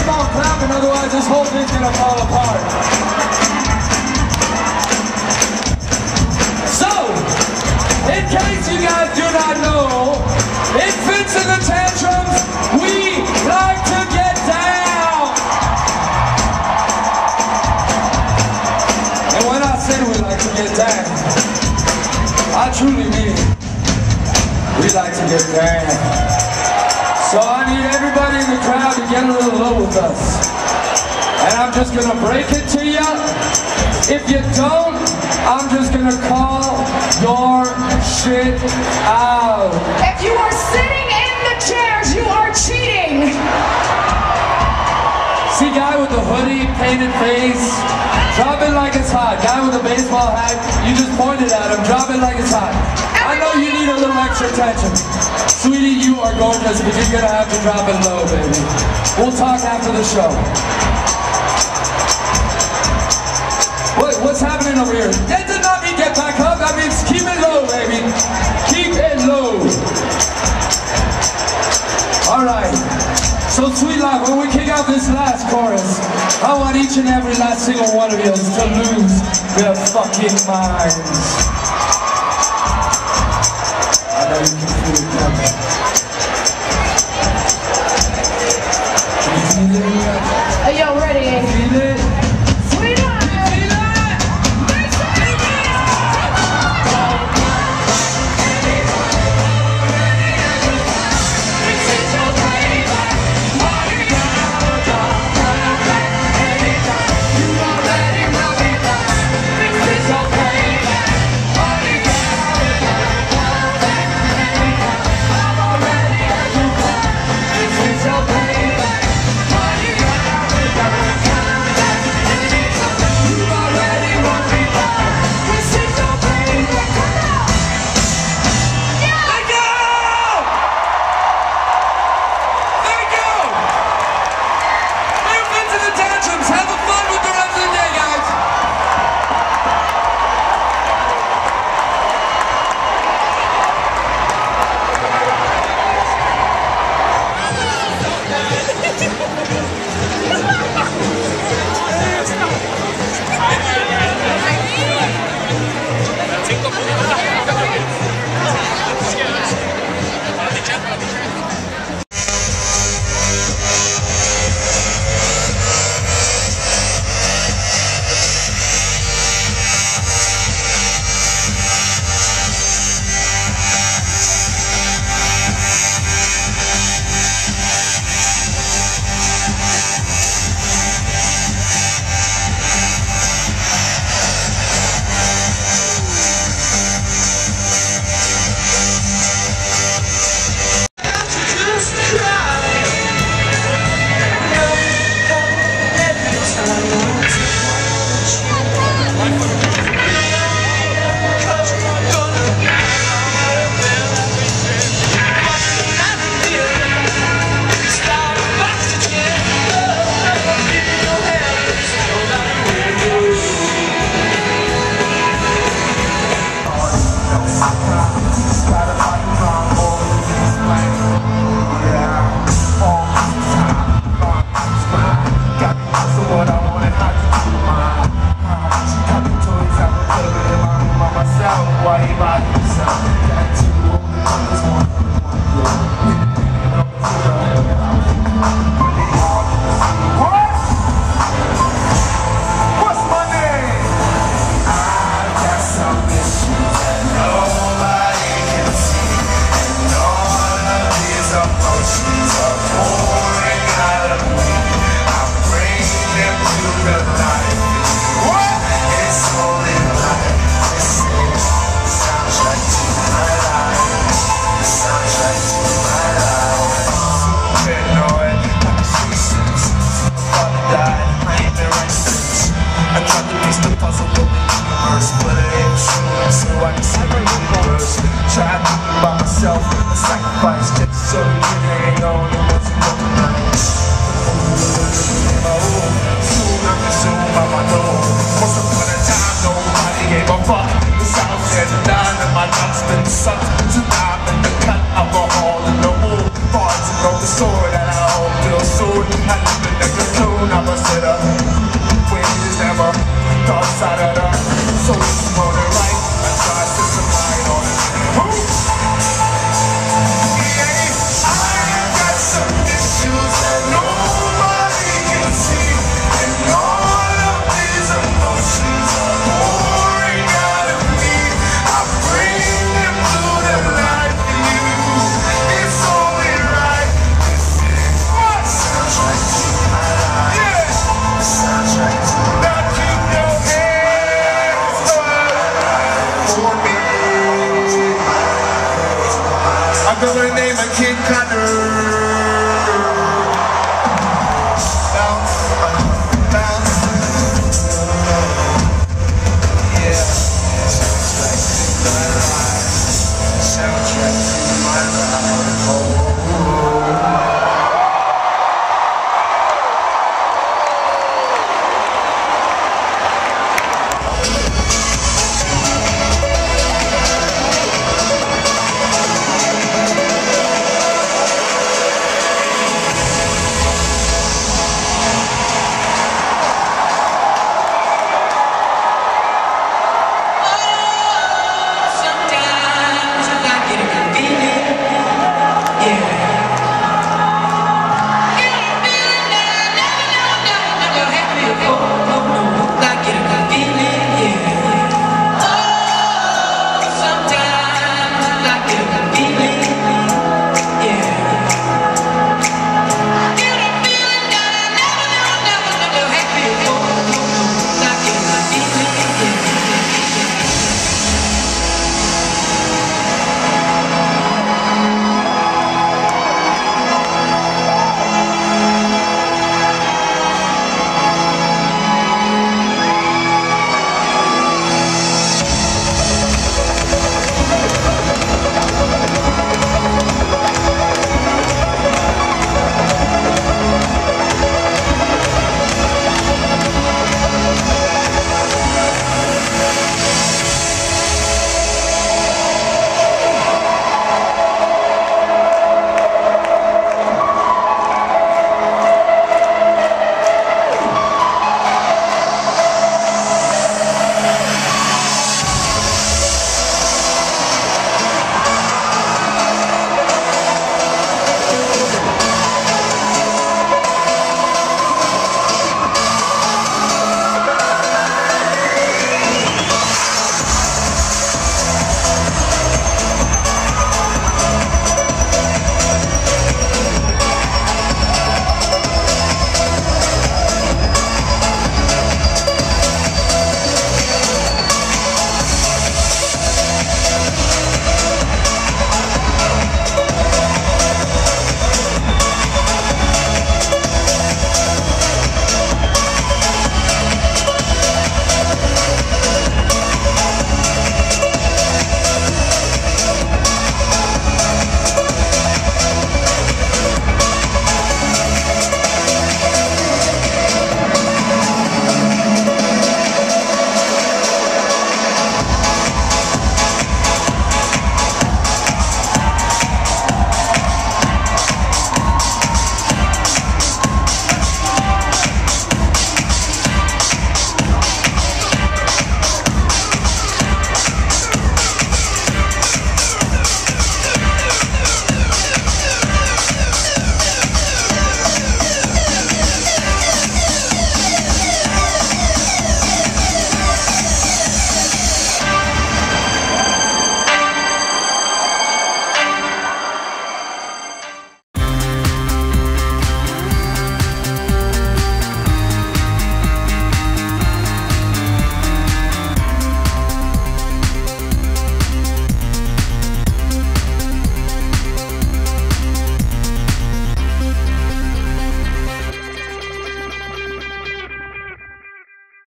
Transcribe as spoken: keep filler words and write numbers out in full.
on clapping, otherwise this whole thing's gonna fall apart. So, in case you guys do not know, in Fitz The Tantrums, we like to get down. And when I say we like to get down, I truly mean it. We like to get down. So I need everybody in the crowd to get a little low with us. And I'm just gonna break it to you. If you don't, I'm just gonna call your shit out. If you are sitting in the chairs, you are cheating. See, guy with the hoodie, painted face, drop it like it's hot. Guy with the baseball hat, you just pointed at him, drop it like it's hot. I know you need a little extra attention. Sweetie, you are gorgeous, but you're gonna have to drop it low, baby. We'll talk after the show. What, what's happening over here? That does not mean get back up, that means keep it low, baby. Keep it low. Alright, so Sweetlife, when we kick out this last chorus, I want each and every last single one of you to lose their fucking minds. I know you can feel it coming. Can you feel it? Are y'all ready? Feel it? Sword that I hold soon, and the next tune of a setter.